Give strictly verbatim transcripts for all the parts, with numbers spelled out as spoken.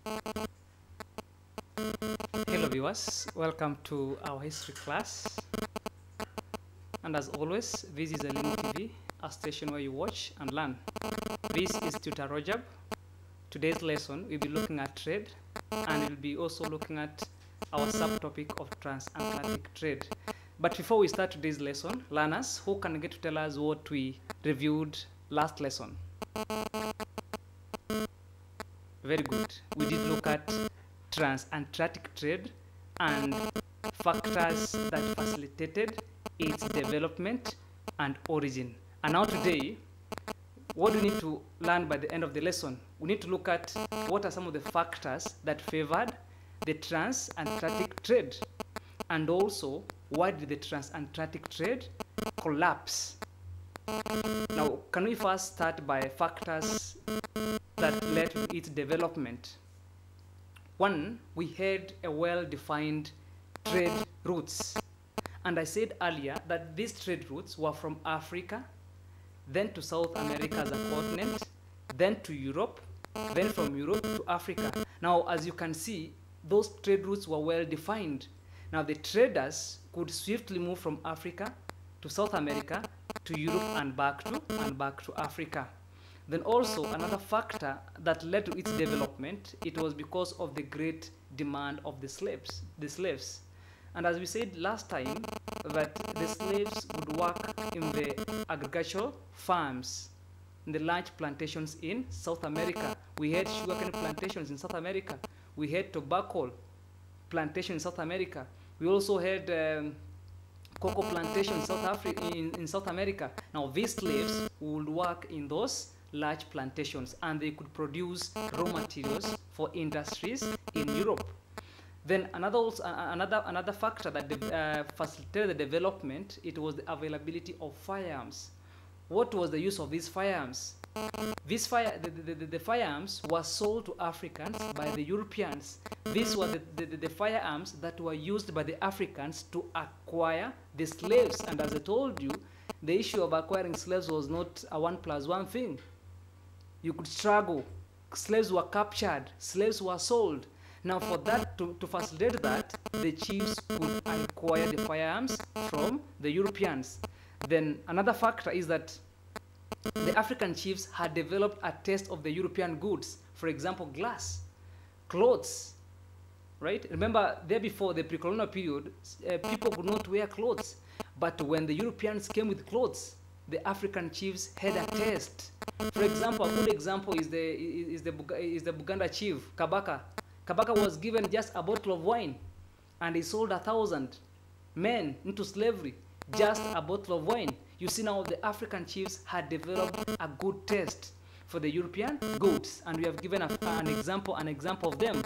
Hello viewers, welcome to our history class. And as always, this is Elimu T V, a station where you watch and learn. This is Tutor Rajab. Today's lesson we'll be looking at trade, and we'll be also looking at our subtopic of transatlantic trade. But before we start today's lesson, learners, who can get to tell us what we reviewed last lesson? Very good. We did look at transatlantic trade and factors that facilitated its development and origin. And now today, what do we need to learn by the end of the lesson? We need to look at what are some of the factors that favored the transatlantic trade, and also why did the transatlantic trade collapse. Now, can we first start by factors that led to its development? One, we had a well-defined trade routes. And I said earlier that these trade routes were from Africa, then to South America as a continent, then to Europe, then from Europe to Africa. Now, as you can see, those trade routes were well-defined. Now, the traders could swiftly move from Africa to South America, to Europe, and back to, and back to Africa. Then also another factor that led to its development, it was because of the great demand of the slaves, the slaves. And as we said last time, that the slaves would work in the agricultural farms, in the large plantations in South America. We had sugarcane plantations in South America. We had tobacco plantations in South America. We also had um, cocoa plantations in South Africa, in, in South America. Now these slaves would work in those large plantations, and they could produce raw materials for industries in Europe. Then another also, uh, another another factor that uh, facilitated the development, it was the availability of firearms. What was the use of these firearms? These fire the, the, the, the firearms were sold to Africans by the Europeans. These were the, the, the firearms that were used by the Africans to acquire the slaves. And as I told you, the issue of acquiring slaves was not a one plus one thing. You could struggle. Slaves were captured. Slaves were sold. Now, for that to, to facilitate that, the chiefs could acquire the firearms from the Europeans. Then another factor is that the African chiefs had developed a taste of the European goods. For example, glass, clothes, right? Remember, there before the pre-colonial period, uh, people could not wear clothes. But when the Europeans came with clothes, the African chiefs had a taste. For example, a good example is the is the is the Buganda chief Kabaka. Kabaka was given just a bottle of wine, and he sold a thousand men into slavery. Just a bottle of wine. You see, now the African chiefs had developed a good taste for the European goods, and we have given a, an example an example of them.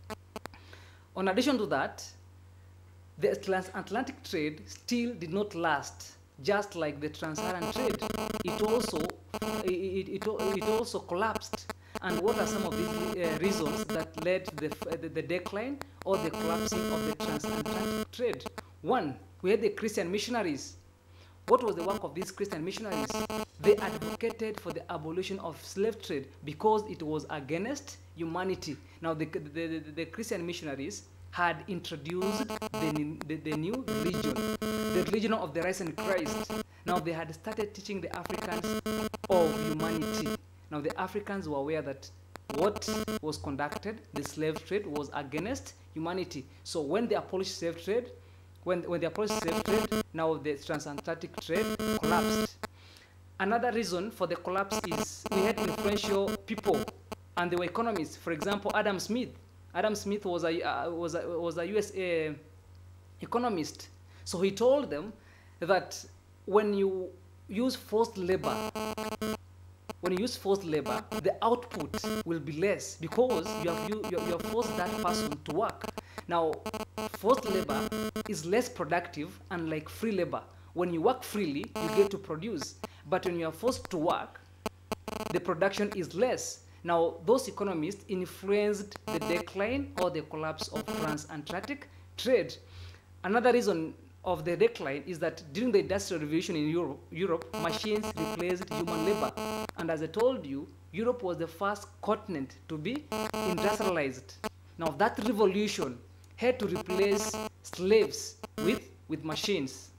In addition to that, the transatlantic trade still did not last. Just like the trans-Saharan trade, it also it, it, it also collapsed. And what are some of these uh, reasons that led to the, uh, the, the decline or the collapsing of the transatlantic trade? One, we had the Christian missionaries. What was the work of these Christian missionaries? They advocated for the abolition of slave trade because it was against humanity. Now, the, the, the, the Christian missionaries had introduced the, the, the new religion, the religion of the risen Christ. Now they had started teaching the Africans of humanity. Now the Africans were aware that what was conducted, the slave trade, was against humanity. So when they abolished slave trade, when, when they abolished slave trade, now the transatlantic trade collapsed. Another reason for the collapse is we had influential people and they were economists. For example, Adam Smith. Adam Smith was a, uh, was a, was a U S A economist. So he told them that when you use forced labor, when you use forced labor, the output will be less because you have, you, you have forced that person to work. Now, forced labor is less productive, unlike free labor. When you work freely, you get to produce. But when you are forced to work, the production is less. Now, those economists influenced the decline or the collapse of transatlantic trade. Another reason of the decline is that during the Industrial Revolution in Europe, Europe machines replaced human labor. And as I told you, Europe was the first continent to be industrialized. Now that revolution had to replace slaves with, with machines.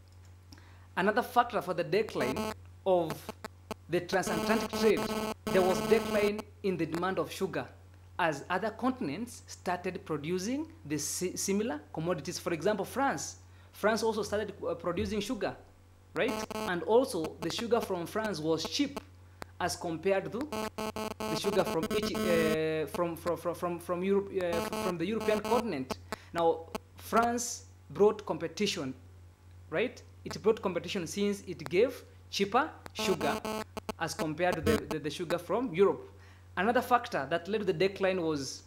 Another factor for the decline of the transatlantic trade, there was decline in the demand of sugar as other continents started producing the si similar commodities. For example, France. France also started uh, producing sugar, right? And also the sugar from France was cheap as compared to the sugar from each, uh, from, from, from, from, from, Europe, uh, from the European continent. Now, France brought competition, right? It brought competition since it gave cheaper sugar as compared to the, the, the sugar from Europe. Another factor that led to the decline was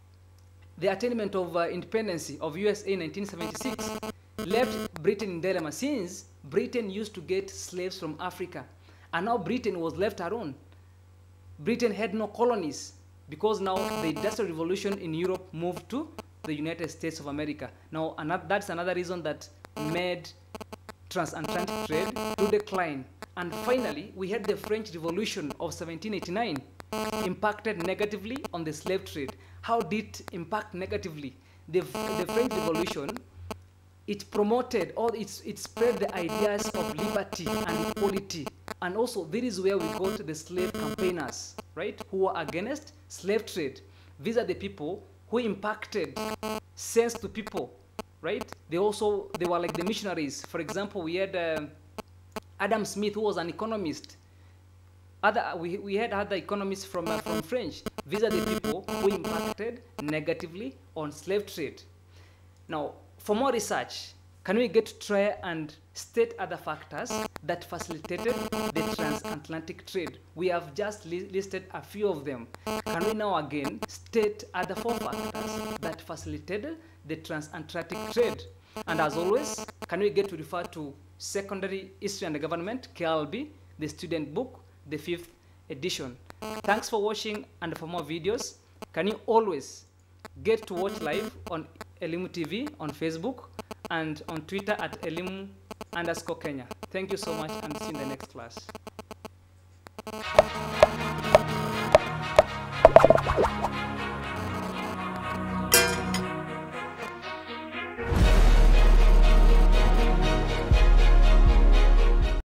the attainment of uh, independence of U S A in nineteen seventy-six left Britain in dilemma since Britain used to get slaves from Africa, and now Britain was left alone. Britain had no colonies because now the Industrial Revolution in Europe moved to the United States of America. Now another, that's another reason that made transatlantic trade to decline. And finally, we had the French Revolution of seventeen eighty-nine impacted negatively on the slave trade. How did it impact negatively? The, the French Revolution, it promoted or it, it spread the ideas of liberty and equality. And also, this is where we got the slave campaigners, right, who were against slave trade. These are the people who impacted sense to people, right? They also, they were like the missionaries. For example, we had uh, Adam Smith, who was an economist. Other, we, we had other economists from, uh, from French. These are the people who impacted negatively on slave trade. Now, for more research, can we get to try and state other factors that facilitated the transatlantic trade? We have just li listed a few of them. Can we now again state other four factors that facilitated the transatlantic trade? And as always, can we get to refer to Secondary History and Government, K L B, the student book, the fifth edition. Thanks for watching, and for more videos, can you always get to watch live on Elimu T V on Facebook and on Twitter at Elimu underscore Kenya. Thank you so much, and see you in the next class.